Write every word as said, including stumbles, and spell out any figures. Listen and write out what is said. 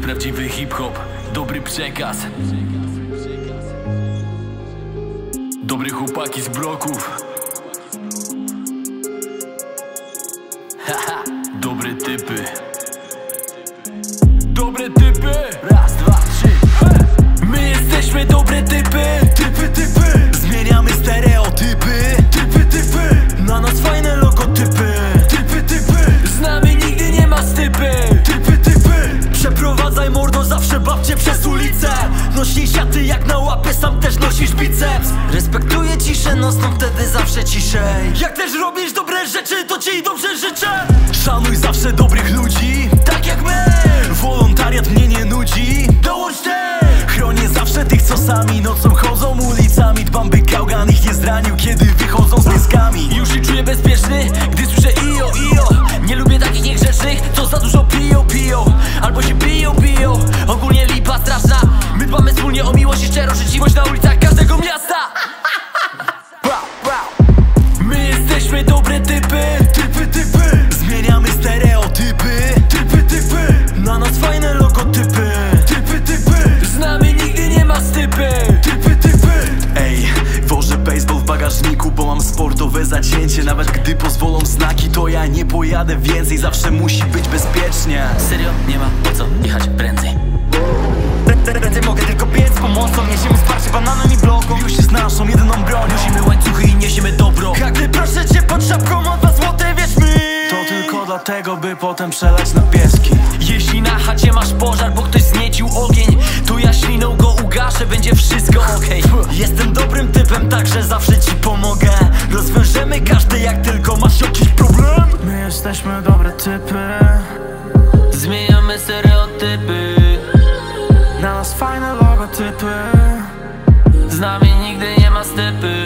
prawdziwy hip-hop, dobry przekaz. Dobre chłopaki z bloków. Haha, dobre typy. Dobre typy. Raz, dwa, trzy. My jesteśmy dobre typy. Typy, typy. Zmieniamy stereotypy. Typy, typy. Na nas fajne logotypy. Typy, typy. Z nami nigdy nie ma stypy. Typy, typy. Przeprowadzaj mordo zawsze babcie przez ulicę. Nośnij siaty jak na łapie, sam też nosisz biceps. Respektuję ciszę nocną, wtedy zawsze ciszej. Jak też robisz dobre rzeczy, to ci dobrze życzę. Szanuj zawsze dobrych ludzi, tak jak my. Wolontariat mnie nie nudzi, dołącz też. Chronię zawsze tych, co sami nocą chodzą ulicami. Dbam, by gałgan ich nie zranił, kiedy wychodzą z pieskami. Już się czuję bezpieczny, gdy słyszę ijo, ijo. Nie lubię takich niegrzecznych, co za dużo piją, piją. Albo się biją, biją. Ogólnie lipa straszna. My dbamy wspólnie o miłość i szczerość, życzliwość na ulicach każdego miasta. My jesteśmy dobre typy. Typy, typy. Zmieniamy stereotypy. Typy, typy. Na nas fajne logotypy. Typy, typy. Z nami nigdy nie ma stypy. Typy, typy. Ej, wożę baseball w bagażniku, bo mam sportowe zacięcie. Nawet gdy pozwolą znaki, to ja nie pojadę więcej. Zawsze musi być bezpiecznie. Serio? Nie ma po co jechać prędzej. Prędzej mogę tylko biec z pomocą. Niesiemy wsparcie bananem i bloką. Już jest naszą jedyną bronią. Nosimy łańcuchy i niesiemy dobro. Każdy proszę cię pod szapką o dwa złote, wierz mi. To tylko dlatego, by potem przelać na pieski. Jeśli na chacie masz pożar, bo ktoś zniecił ogień, to ja śliną go ugaszę, będzie wszystko okej. Okay. Jestem dobrym typem, także zawsze ci pomogę. Rozwiążemy każdy, jak tylko masz jakiś problem. My jesteśmy dobre typy. Zmieniamy stereotypy. Na nas fajne logotypy. Z nami nigdy nie ma stypy.